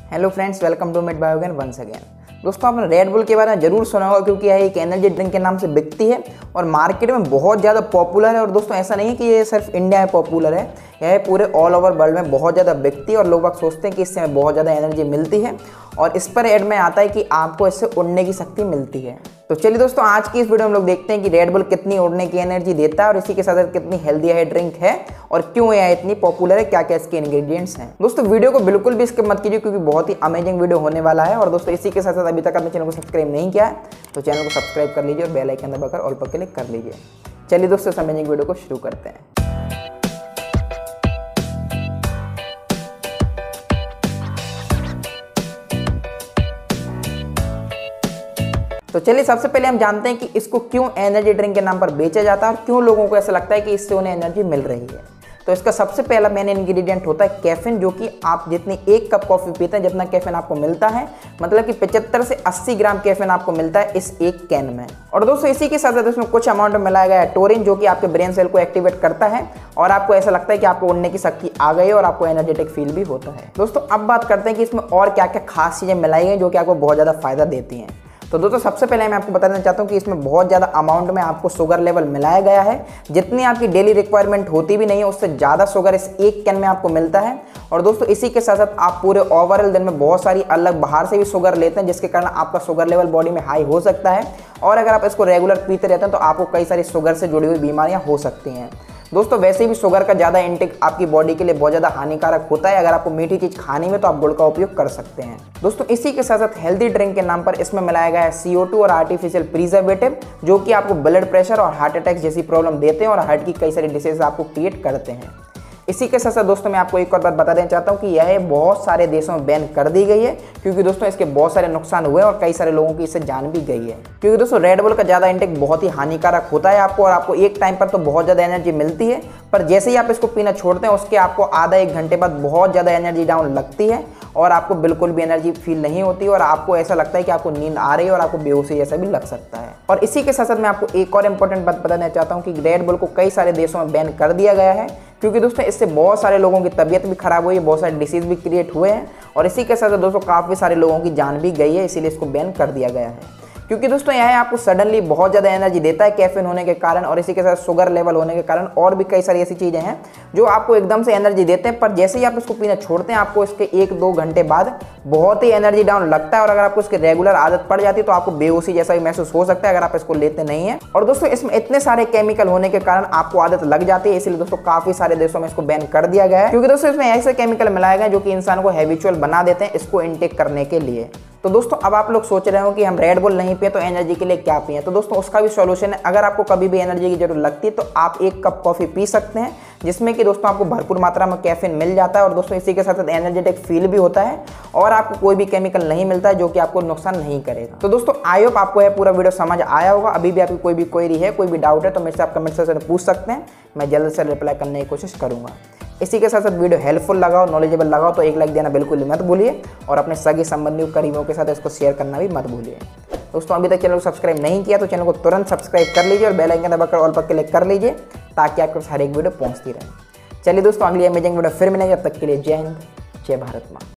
Hello friends, welcome to met biogen once again. दोस्तों, आपने red bull के बारे में जरूर सुना होगा क्योंकि यह एक एनर्जी ड्रिंक के नाम से बिकती है और मार्केट में बहुत ज़्यादा पॉपुलर है। और दोस्तों, ऐसा नहीं है कि ये सिर्फ इंडिया में पॉपुलर है, यह पूरे ऑल ओवर वर्ल्ड में बहुत ज़्यादा बिकती है और लोग सोचते हैं कि इससे हमें बहुत ज़्यादा एनर्जी मिलती है और इस पर ऐड में आता है कि आपको इससे उड़ने की शक्ति मिलती है। तो चलिए दोस्तों, आज की इस वीडियो में हम लोग देखते हैं कि रेड बुल कितनी उड़ने की एनर्जी देता है और इसी के साथ साथ कितनी हेल्दी है ड्रिंक है और क्यों यह इतनी पॉपुलर है, क्या क्या इसके इंग्रेडिएंट्स हैं। दोस्तों, वीडियो को बिल्कुल भी स्किप मत कीजिए क्योंकि बहुत ही अमेजिंग वीडियो होने वाला है। और दोस्तों, इसी के साथ साथ अभी तक आपने चैनल को सब्सक्राइब नहीं किया है तो चैनल को सब्सक्राइब कर लीजिए और बेल आइकन दबाकर ऑल पर क्लिक कर लीजिए। चलिए दोस्तों, इस अमेजिंग वीडियो को शुरू करते हैं। तो चलिए, सबसे पहले हम जानते हैं कि इसको क्यों एनर्जी ड्रिंक के नाम पर बेचा जाता है और क्यों लोगों को ऐसा लगता है कि इससे उन्हें एनर्जी मिल रही है। तो इसका सबसे पहला मेन इंग्रेडिएंट होता है कैफीन, जो कि आप जितनी एक कप कॉफ़ी पीते हैं जितना कैफीन आपको मिलता है, मतलब कि 75 से 80 ग्राम कैफीन आपको मिलता है इस एक कैन में। और दोस्तों, इसी के साथ साथ इसमें कुछ अमाउंट में मिलाया गया है टोरिन, जो कि आपके ब्रेन सेल को एक्टिवेट करता है और आपको ऐसा लगता है कि आपको उड़ने की शक्ति आ गई और आपको एनर्जेटिक फील भी होता है। दोस्तों, अब बात करते हैं कि इसमें और क्या क्या खास चीज़ें मिलाई गई जो कि आपको बहुत ज़्यादा फायदा देती हैं। तो दोस्तों, सबसे पहले मैं आपको बताना चाहता हूँ कि इसमें बहुत ज़्यादा अमाउंट में आपको शुगर लेवल मिलाया गया है। जितनी आपकी डेली रिक्वायरमेंट होती भी नहीं है उससे ज़्यादा शुगर इस एक कैन में आपको मिलता है। और दोस्तों, इसी के साथ साथ आप पूरे ओवरऑल दिन में बहुत सारी अलग बाहर से भी शुगर लेते हैं जिसके कारण आपका शुगर लेवल बॉडी में हाई हो सकता है। और अगर आप इसको रेगुलर पीते रहते हैं तो आपको कई सारी शुगर से जुड़ी हुई बीमारियाँ हो सकती हैं। दोस्तों, वैसे भी शुगर का ज़्यादा इंटेक आपकी बॉडी के लिए बहुत ज़्यादा हानिकारक होता है। अगर आपको मीठी चीज़ खानी में तो आप गुड़ का उपयोग कर सकते हैं। दोस्तों, इसी के साथ साथ हेल्दी ड्रिंक के नाम पर इसमें मिलाया गया है CO2 और आर्टिफिशियल प्रिजर्वेटिव, जो कि आपको ब्लड प्रेशर और हार्ट अटैक जैसी प्रॉब्लम देते हैं और हार्ट की कई सारी डिसीज आपको क्रिएट करते हैं। इसी के साथ साथ दोस्तों, मैं आपको एक और बात बता देना चाहता हूँ कि यह बहुत सारे देशों में बैन कर दी गई है क्योंकि दोस्तों इसके बहुत सारे नुकसान हुए और कई सारे लोगों की इससे जान भी गई है। क्योंकि दोस्तों, रेड बुल का ज़्यादा इंटेक बहुत ही हानिकारक होता है आपको, और आपको एक टाइम पर तो बहुत ज़्यादा एनर्जी मिलती है, पर जैसे ही आप इसको पीना छोड़ते हैं उसके आपको आधा एक घंटे बाद बहुत ज़्यादा एनर्जी डाउन लगती है और आपको बिल्कुल भी एनर्जी फील नहीं होती और आपको ऐसा लगता है कि आपको नींद आ रही है और आपको बेहोशी जैसा भी लग सकता है। और इसी के साथ साथ मैं आपको एक और इंपॉर्टेंट बात बताना चाहता हूँ कि रेड बुल को कई सारे देशों में बैन कर दिया गया है क्योंकि दोस्तों इससे बहुत सारे लोगों की तबीयत भी खराब हुई है, बहुत सारे डिसीज भी क्रिएट हुए हैं और इसी के साथ साथ दोस्तों काफ़ी सारे लोगों की जान भी गई है, इसीलिए इसको बैन कर दिया गया है। क्योंकि दोस्तों, यह आपको सडनली बहुत ज़्यादा एनर्जी देता है कैफीन होने के कारण और इसी के साथ शुगर लेवल होने के कारण और भी कई सारी ऐसी चीज़ें हैं जो आपको एकदम से एनर्जी देते हैं, पर जैसे ही आप इसको पीना छोड़ते हैं आपको इसके 1-2 घंटे बाद बहुत ही एनर्जी डाउन लगता है और अगर आपको इसकी रेगुलर आदत पड़ जाती है तो आपको बेहोशी जैसा भी महसूस हो सकता है अगर आप इसको लेते नहीं हैं। और दोस्तों, इसमें इतने सारे केमिकल होने के कारण आपको आदत लग जाती है, इसलिए दोस्तों काफ़ी सारे देशों में इसको बैन कर दिया गया है क्योंकि दोस्तों इसमें ऐसे केमिकल मिलाए गए जो कि इंसान को हैबिचुअल बना देते हैं इसको इनटेक करने के लिए। तो दोस्तों, अब आप लोग सोच रहे हो कि हम रेड बुल नहीं पिए तो एनर्जी के लिए क्या पिए, तो दोस्तों उसका भी सॉल्यूशन है। अगर आपको कभी भी एनर्जी की जरूरत लगती है तो आप 1 कप कॉफ़ी पी सकते हैं जिसमें कि दोस्तों आपको भरपूर मात्रा में कैफीन मिल जाता है और दोस्तों इसी के साथ साथ एनर्जेटिक फील भी होता है और आपको कोई भी केमिकल नहीं मिलता है जो कि आपको नुकसान नहीं करेगा। तो दोस्तों, आई होप आपको यह पूरा वीडियो समझ आया होगा। अभी भी आपकी कोई भी क्वेरी है, कोई भी डाउट है तो मेरे से आप कमेंट सेक्शन में पूछ सकते हैं, मैं जल्द से रिप्लाई करने की कोशिश करूँगा। इसी के साथ साथ वीडियो हेल्पफुल लगाओ, नॉलेजेबल लगाओ तो एक लाइक देना बिल्कुल मत भूलिए और अपने सगे संबंधियों करीबों के साथ इसको शेयर करना भी मत भूलिए। दोस्तों, अभी तक चैनल को सब्सक्राइब नहीं किया तो चैनल को तुरंत सब्सक्राइब कर लीजिए और बेल आइकन दबाकर ऑल पर क्लिक कर लीजिए ताकि आपको हर एक वीडियो पहुंचती रहे। चलिए दोस्तों, अगली अमेजिंग वीडियो फिर मिलेंगे, तब तक के लिए जय हिंद, जय भारत माँ।